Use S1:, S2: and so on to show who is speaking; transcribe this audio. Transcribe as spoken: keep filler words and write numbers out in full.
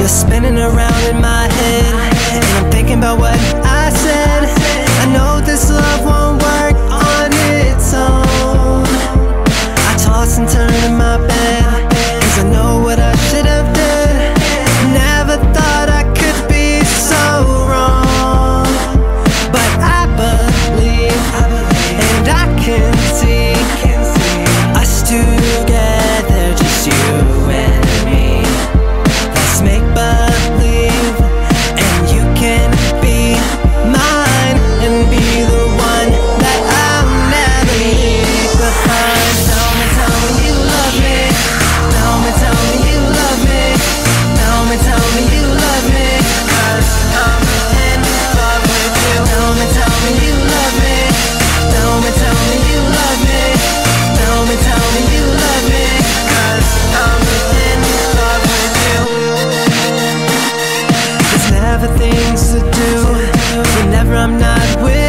S1: was spinning around in my head, and I'm thinking about what I said. I know this love won't work on its own. I toss and turn in my bed, cause I know what I should have done. Never thought I could be so wrong, but I believe, and I can see us together, just you and me. Let's make believe, and you can be mine and be the one that I'll never leave behind. Tell me, tell me you love me. Tell me, tell me you love me. Tell me, tell me you love me, 'cause I'm in love with you. Tell me, tell me you love me. Tell me, tell me you love me. Tell me, tell me you love me, 'cause I'm in love with you. There's never things to do whenever I'm not with